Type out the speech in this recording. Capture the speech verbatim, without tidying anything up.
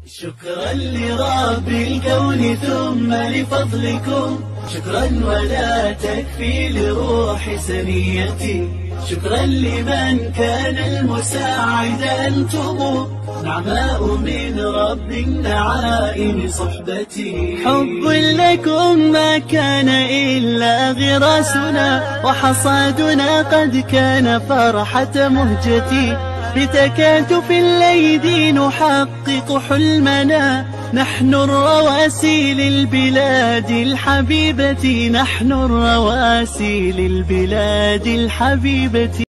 شكرا لرب الكون ثم لفضلكم، شكرا ولا تكفي لروح سنيتي، شكرا لمن كان المساعد أنتم، نعماء من رب النعائم صحبتي. حب لكم ما كان إلا غراسنا، وحصادنا قد كان فرحة مهجتي، بتكاتف الأيدي نحقق حلمنا، نحن الرواسي للبلاد الحبيبة، نحن الرواسي للبلاد الحبيبة.